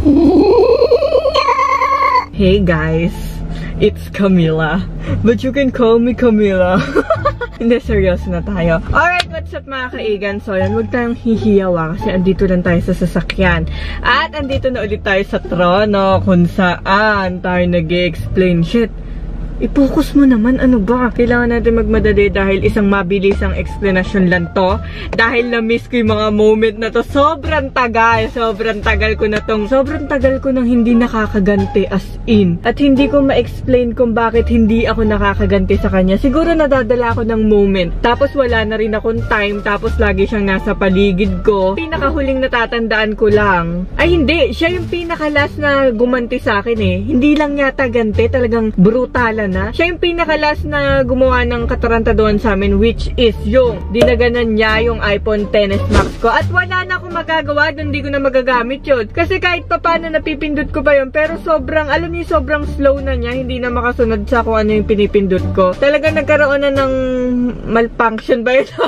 Hey guys, it's Camila. But you can call me Camila. Hindi, seryoso na tayo. Alright, what's up mga kaigan? So yan, huwag tayong hihiyawa kasi andito lang tayo sa sasakyan. At andito na ulit tayo sa trono kung saan tayo nag-i-explain shit. I-focus mo naman, ano ba? Kailangan natin magmadali dahil isang mabilisang explanation lang to. Dahil na-miss ko yung mga moment na to. Sobrang tagal ko na tong. Sobrang tagal ko nang hindi nakakaganti as in. At hindi ko ma-explain kung bakit hindi ako nakakaganti sa kanya. Siguro nadadala ako ng moment. Tapos wala na rin akong time. Tapos lagi siyang nasa paligid ko. Pinakahuling natatandaan ko lang. Ay hindi, siya yung pinaka-last na gumanti sa akin eh. Hindi lang yata ganti, talagang brutalan na. Siya yung pinaka-last na gumawa ng katarantaduhan sa amin, which is yung dinaganan niya yung iPhone XS Max ko. At wala na akong magagawa, hindi ko na magagamit yun. Kasi kahit pa paano napipindot ko pa yun, pero sobrang, alam niyo, sobrang slow na niya, hindi na makasunod sa kung ano yung pinipindot ko. Talagang nagkaroon na ng malfunction ba yun?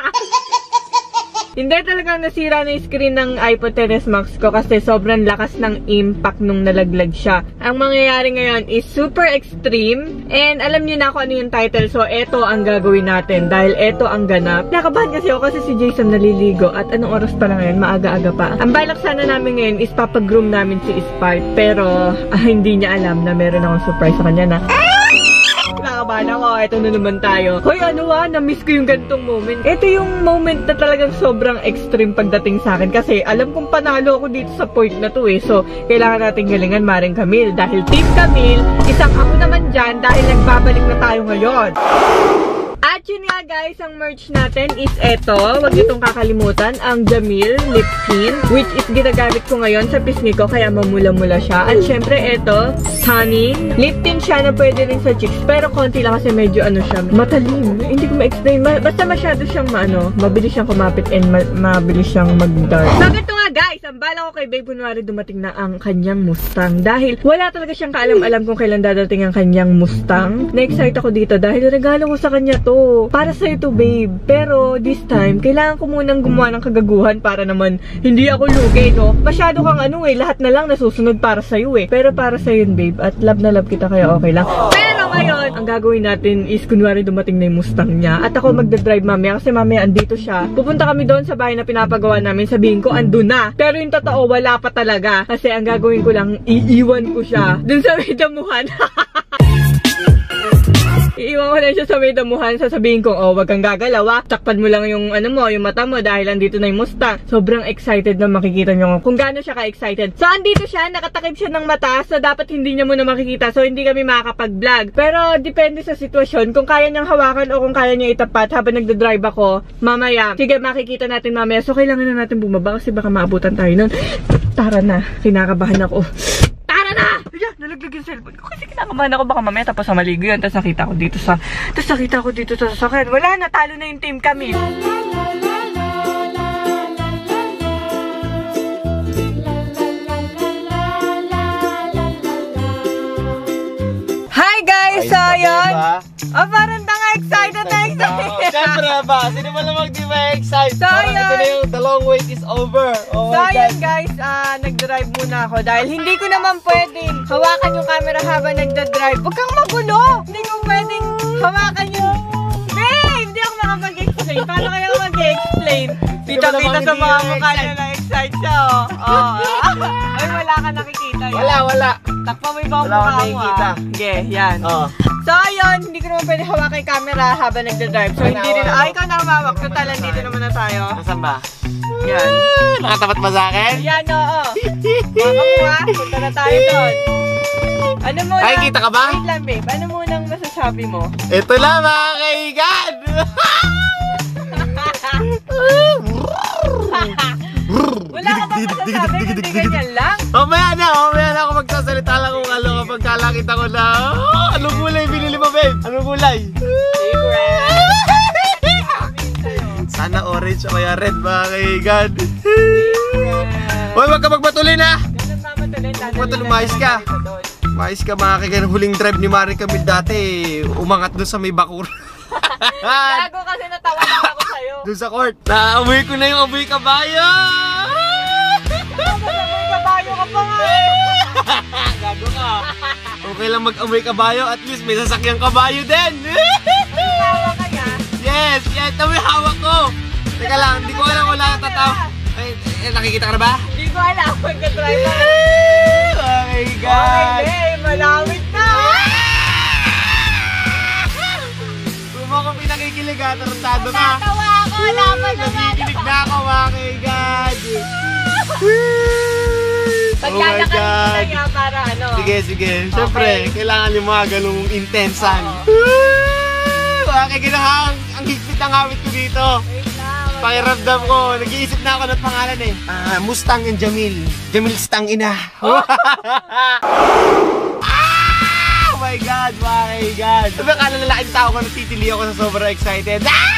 Hindi, talagang nasira na yung screen ng iPhone XS Max ko kasi sobrang lakas ng impact nung nalaglag siya. Ang mangyayari ngayon is super extreme and alam niyo na kung ano yung title, so eto ang gagawin natin dahil eto ang ganap. Nakabahan kasi ako kasi si Jason naliligo at anong oras pa lang ngayon, maaga-aga pa. Ang balak sana namin ngayon is papagroom namin si Spark pero hindi niya alam na meron akong surprise sa kanya na nakabahan ako, eto na naman tayo. Hoy, ano na-miss ko yung ganitong moment. Ito yung moment na talagang sobrang extreme pagdating sa akin kasi alam kong panalo ako dito sa point na to eh. So, kailangan natin galingan Maring Camille dahil Team Camille, isang ako naman dyan dahil nagbabalik na tayo ngayon. At yun nga guys, ang merch natin is eto. Huwag niyo itong kakalimutan, ang Jamil Lip Tint, which is ginagamit ko ngayon sa pisngi ko, kaya mamula-mula siya. At syempre eto, Honey. Lip tint siya na pwede rin sa cheeks, pero konti lang kasi medyo ano siya, matalim. Hindi ko ma-explain. Basta masyado siyang mabilis siyang kumapit and mabilis siyang mag-dark. So ito nga guys, ang bala ko kay Babe kunwari dumating na ang kanyang Mustang. Dahil wala talaga siyang kaalam-alam kung kailan dadating ang kanyang Mustang. Na-excite ako dito dahil regalo ko sa kanya to. Para sa'yo to, babe. Pero, this time, kailangan ko munang gumawa ng kagaguhan para naman hindi ako lugi, no? Masyado kang lahat na lang nasusunod para sa'yo eh. Pero para sa'yo yun, babe. At love na love kita kaya okay lang. Pero ngayon, ang gagawin natin is kunwari dumating na yung Mustang niya. At ako magdadrive mamaya kasi mamaya andito siya. Pupunta kami doon sa bahay na pinapagawa namin. Sabihin ko, andun na. Pero yung totoo, wala pa talaga. Kasi ang gagawin ko lang, iiwan ko siya dun sa may damuhan. Iiwan ko na siya sa may damuhan, sasabihin ko, oh, wag kang gagalaw, takpan mo lang yung yung mata mo dahil andito na yung Mustang. Sobrang excited na makikita nyo kung gaano siya ka-excited. So, andito siya, nakatakip siya ng mata, so dapat hindi niya muna makikita, so hindi kami makakapag-vlog. Pero, depende sa sitwasyon, kung kaya niyang hawakan o kung kaya niya itapat habang nagdadrive ako, mamaya, sige, makikita natin mamaya. So, kailangan na natin bumaba kasi baka maabutan tayo nun. Tara na, kinakabahan ako. Ayan, nalaglag yung cellphone ko kasi kinakabahan ako baka mamaya tapos sa maligo yun. Tapos nakita ko dito sa sasakyan. Wala na, talo na yung Team Camille. Hi guys! So yun, parang excited na excited. Siyempre ba, sino ba namang di ma-excite? So parang ito na yung the long wait is over. Oh, so yun guys, nag-drive muna ako dahil hindi ko naman pwedeng hawakan yung camera habang nagda-drive. Huwag kang magulo! Hindi ko pwedeng hawakan yung... Hindi ako makapag-explain. Paano kaya ako mag-explain? Kita-kita sa mga mukha niya na-excite siya, oh. Ay, wala ka nakikita yan. Wala. Takpa mo yung mukha mo, Sige, yan. So, ayun, hindi ko naman pwede hawakan yung camera habang nagda-drive. So, hindi rin... ikaw na humawak. Total, dito naman na tayo. Nasaan ba? Yan. Nakatapat ba sa akin? Yan, oo. Makakuha, punta na tayo doon. Ano muna? Ay, kita ka ba? Wait lang, babe. Ano munang masasabi mo? Ito na, mga kaigan! Wala ka ba masasabi? Hindi ganyan lang? Mamaya na ako magsasalita lang kung ano kapag kalakita ko na. Anong gulay binili mo, babe? Anong gulay? Secret! Sana orange o kaya red, mga kaigan. Hoy, wag ka magmatulin ha! Ganun mamatulin. Magmatulin, mais ka. Mais ka, mga kaigan. Huling drive ni Maring Camille dati, umangat doon sa may bakur. Gago kasi natawa lang ako sa'yo. Doon sa court. Naamoy ko na yung amoy kabayo! Amoy kabayo ka pa nga eh! Gago ka. Okay lang mag-amoy kabayo, at least may sasakyang kabayo din. Tawa kaya? Yes, yes, ito may hawak ko. Teka lang, hindi ko alam kung wala tataw. Ay, nakikita ka na ba? Hindi ko alam. Magka-try ka. Oh my God. Okay, malawit na. Kung mo kung pinakikilig ha, tarantado ka. Natawa ako. Dapat naman. Nakikilig na ako, oh my God. Pagkakakalimutan niya para ano. Sige, sige. Siyempre, kailangan yung mga ganung intensan. Okay, ginawa ang higpit ng awit ko dito. Pakiramdam ko, nag-iisip na ako ng pangalan eh. Mustang and Jamil. Jamil Stang ina. Oh my God, oh my God. Sabi ka lalaking tao ko, natitili ako sa sobrang excited.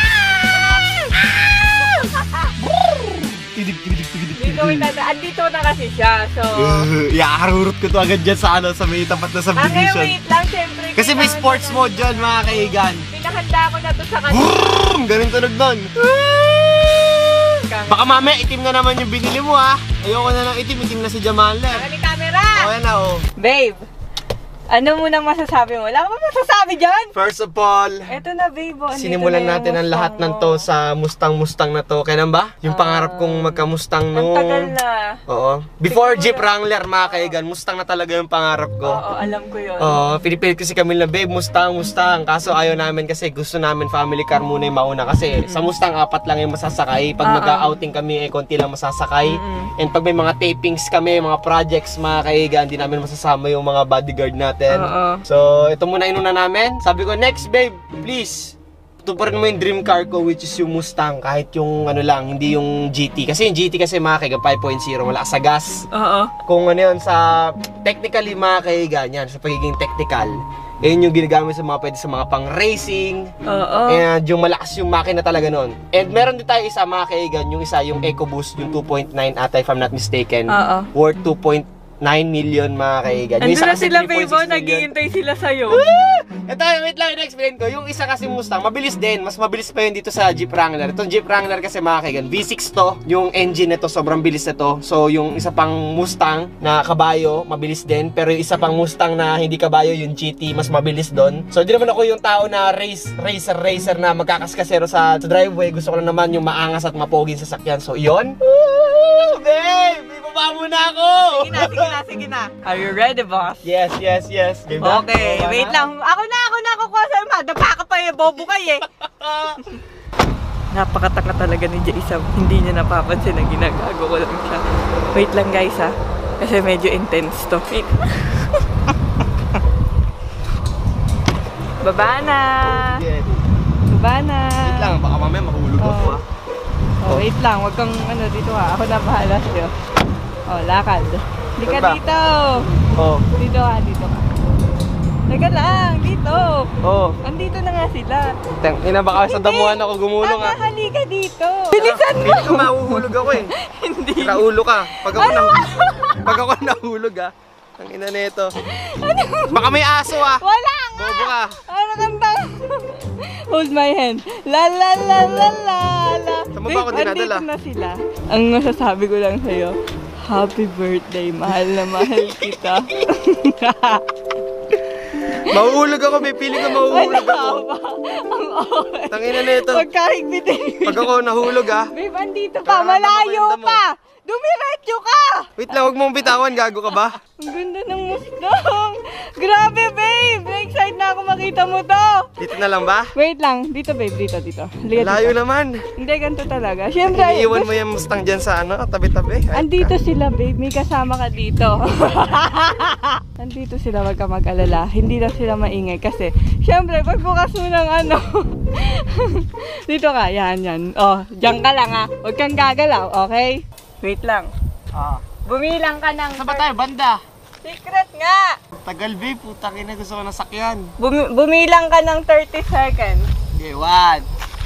Andito na kasi siya, so... Iaarurot ko to agad dyan sa ano, sa may tapat na subdivision. Wait lang, siyempre. Kasi may sports mode dyan, mga kaigan. Pinakanda ko na to sa kanila. Ganun tunog doon. Baka mamaya itim na naman yung binili mo ha. Ayoko na ng itim na si Jamaler. Ang camera! Okay na oh. Babe, ano munang masasabi mo? Wala ka ba masasabi dyan? First of all, eto na babe, sinimulan natin ang lahat ng to sa Mustang na to. Kailan ba? Yung pangarap kong magka-Mustang Ang nung... tagal na. Oo. Before Jeep Wrangler, mga kaigan, Mustang na talaga yung pangarap ko. Oo, alam ko yun. Oo, pinipilit ko si Camille na, babe, Mustang. Kaso ayaw namin kasi gusto namin family car muna yung mauna. Kasi sa Mustang, 4 lang yung masasakay. Pag mag-outing kami, konti lang masasakay. And pag may mga tapings kami, mga projects, mga kaigan, hindi namin masasama yung mga bodyguard natin. So, ito muna inuna namin. Sabi ko, next babe, please, tuparin mo yung dream car ko, which is yung Mustang. Kahit yung ano lang, hindi yung GT. Kasi yung GT kasi mga kaigan, 5.0, wala sa gas. Kung ano yun, sa technically mga kaigan, yan, sa pagiging technical, yun yung ginagamit sa mga pwede sa mga pang-racing. And yung malakas yung makina talaga nun. And meron din tayo isa mga kaigan, yung isa, yung EcoBoost, yung 2.9 ata if I'm not mistaken. Worth 2.9 million mga kaigan. Andun na sila, babe, naghihintay sila sa'yo. Ito, wait lang, i-explain ko. Yung isa kasi Mustang, mabilis din. Mas mabilis pa yun dito sa Jeep Wrangler. Itong Jeep Wrangler kasi mga kaigan, V6 to. Yung engine nito, sobrang bilis nito. So, yung isa pang Mustang na kabayo, mabilis din. Pero yung isa pang Mustang na hindi kabayo, yung GT, mas mabilis doon. So, di naman ako yung tao na racer na magkakaskasero sa driveway. Gusto ko lang naman yung maangas at mapoging sasakyan. So, yun. Babe! Ibaba mo na ako! Sige na. Are you ready, boss? Yes. Okay, wait lang. Ako na kukuha sa'yo. Madapa ka pa eh, bobo kayo eh. Napakataka talaga ni Jason. Hindi niya napapansin na ginagago ko lang siya. Wait lang guys ha. Kasi medyo intense to. Wait. Baba na. Baba na. Wait lang, baka mamaya mahulog ako ha. Wait lang, wag kang ano dito ha. Ako na bahala sa'yo. Lakad. Hindi ka dito. Dito ka. Teka lang, dito. Andito na nga sila. Ina, baka sa damuhan ako gumulong ha. Halika dito. Bilisan mo. Hindi ko mahuhulog ako eh. Hindi. Kaulo ka. Pag ako nahulog ha. Ang ina nito. Baka may aso ha. Wala nga. Bobo ka. Ano kang ba? Hold my hand. La. Saan mo ba ako dinadala? Andito na sila. Ang masasabi ko lang sa'yo, happy birthday, mahal na mahal kita. Mahuhulog ako, may feeling ko mahuhulog ako. Ang okay. Tangina nito. Pagkahigpitin. Pag ako nahulog ha. Babe, andito pa. Malayo pa. Dumiretso ka! Wait lang, huwag mong bitawan. Gago ka ba? Ang ganda ng Mustang. Grabe, babe. Na-excite na ako makita mo to. Dito na lang ba? Wait lang. Dito, babe. Dito. Layo naman. Hindi, ganito talaga. Siyempre, iiwan mo yung Mustang dyan sa ano, tabi-tabi. Andito sila, babe. May kasama ka dito. Andito sila, wag ka mag-alala. Hindi lang sila maingay kasi, siyempre, pagbukas mo ng ano. Dito ka. Yan. Diyan ka lang ha. Huwag kang gagalaw, okay? Wait lang. Bumilang ka ng... Saan ba tayo? Banda? Secret nga! Tagal babe, putang ina, gusto ko ng sakyan. Bumilang ka ng 30 seconds. Okay, 1,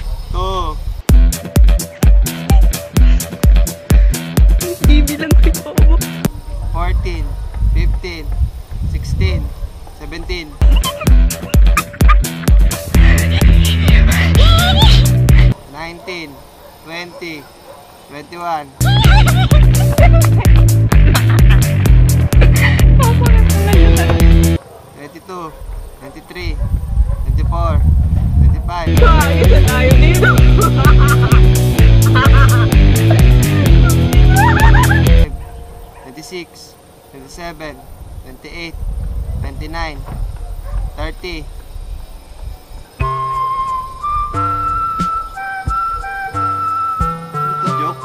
2. Bibilang ko mo. 14, 15, 16, 17. 19, 20, 21. 26, 27, 28, 29, 30. Ito joke.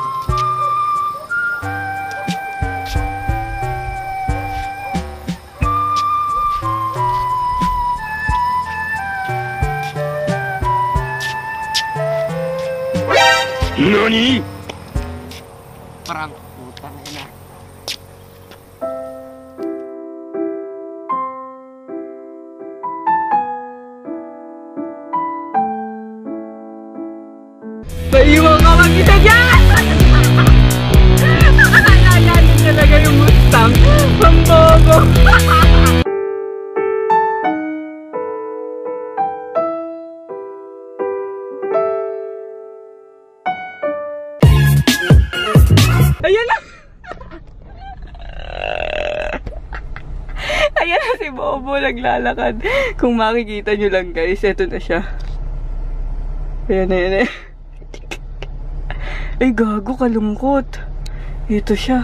NANI?! Parang putang ina. Naiwan ka mag-isa dyan! Nakakaalala din talaga yung Mustang. Ang bobo. Ayan na! Ayan na si Bobo naglalakad. Kung makikita nyo lang guys, eto na siya. Ayan na, ayan na. Ay, gago, kalungkot. Ito siya.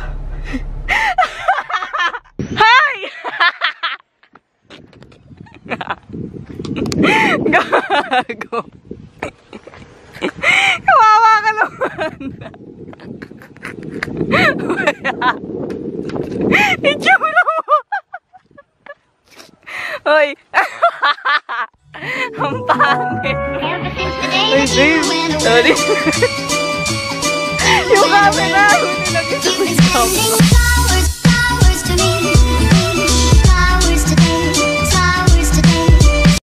Hi! Gago. Kawawa ka naman. Itsura mo. Hoy. Ang pangit. Ay, babe. Sorry. Yung camera, hindi nag-isip ko.